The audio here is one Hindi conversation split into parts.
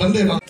वंदे मातरम।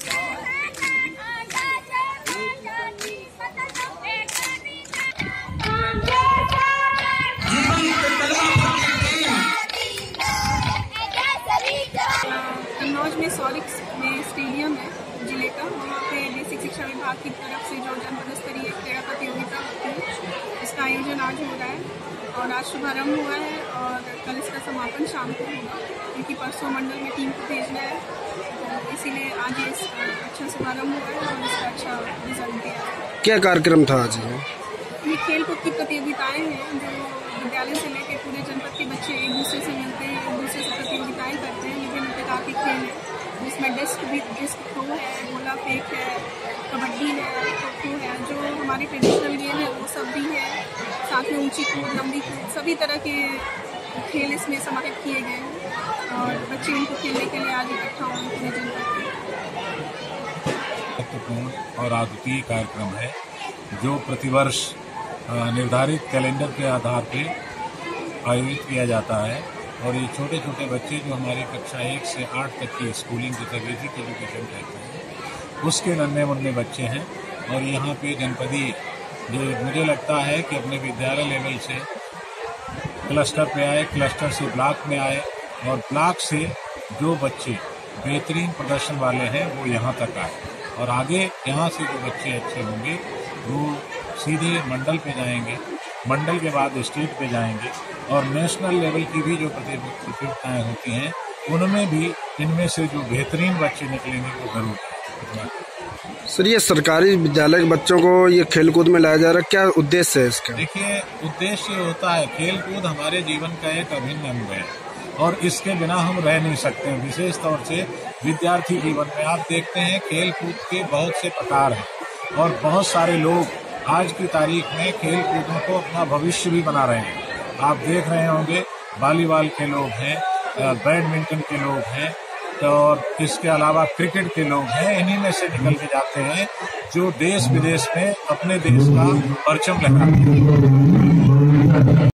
कन्नौज में सॉरिक्स में स्टेडियम है जिले का, वहाँ पे बेसिक शिक्षा विभाग की तरफ से जो जनपद स्तरीय क्रीड़ा प्रतियोगिता होती है इसका आयोजन आज हो रहा है और आज शुभारंभ हुआ है और कल इसका समापन शाम को होगा, क्योंकि परसों मंडल में टीम को भेजना है, तो इसीलिए आज ये अच्छा शुभारंभ हुआ है और इसका अच्छा रिजल्ट दिया है। क्या कार्यक्रम था आज? ये खेल कूद की प्रतियोगिताएं हैं जो विद्यालय से लेकर पूरे जनपद के बच्चे एक दूसरे से मिलते हैं, एक दूसरे से प्रतियोगिताएं करते हैं। विभिन्न प्रकार के खेल हैं जिसमें डिस्क थ्रो है, गोला फेंक है, कबड्डी है, खो-खो है, जो हमारे ट्रेडिशनल गेम है वो सब भी है, साथ में ऊंची कूद, लंबी कूद, सभी तरह के खेल इसमें समाहित किए गए हैं और बच्चे इनको खेलने के लिए आज इकट्ठा हुए पूरे जनपद में। महत्वपूर्ण और अद्वितीय कार्यक्रम है जो प्रतिवर्ष निर्धारित कैलेंडर के आधार पर आयोजित किया जाता है और ये छोटे छोटे बच्चे जो हमारी कक्षा 1 से 8 तक की स्कूलिंग जिसे बेसिक एजुकेशन कहते हैं उसके नन्हे मुन्ने बच्चे हैं और यहाँ पे जनपदी जो मुझे लगता है कि अपने विद्यालय लेवल से क्लस्टर पे आए, क्लस्टर से ब्लॉक में आए और ब्लॉक से जो बच्चे बेहतरीन प्रदर्शन वाले हैं वो यहाँ तक आए और आगे यहाँ से जो बच्चे अच्छे होंगे वो सीधे मंडल पे जाएंगे, मंडल के बाद स्टेट पे जाएंगे और नेशनल लेवल की भी जो प्रतियोगिताएं होती हैं उनमें भी इनमें से जो बेहतरीन बच्चे निकलेंगे वो जरूर। सर, ये सरकारी विद्यालय के बच्चों को ये खेलकूद में लाया जा रहा है, क्या उद्देश्य है इसका? देखिए, उद्देश्य होता है खेलकूद हमारे जीवन का एक अभिन्न अंग है और इसके बिना हम रह नहीं सकते। विशेष तौर से विद्यार्थी जीवन में आप देखते हैं खेलकूद के बहुत से प्रकार हैं और बहुत सारे लोग आज की तारीख में खेल कूदों को अपना भविष्य भी बना रहे हैं। आप देख रहे होंगे वॉलीबॉल के लोग हैं, बैडमिंटन के लोग हैं और इसके अलावा क्रिकेट के लोग हैं। इन्हीं में से निकल के जाते हैं जो देश विदेश में अपने देश का परचम लहराते हैं।